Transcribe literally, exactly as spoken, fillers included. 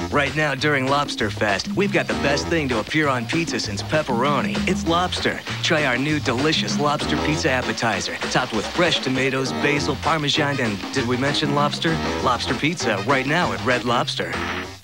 Right now during Lobsterfest, we've got the best thing to appear on pizza since pepperoni. It's Lobster. Try our new delicious lobster pizza appetizer, topped with fresh tomatoes, basil, parmesan, and did we mention lobster? Lobster pizza right now at Red Lobster.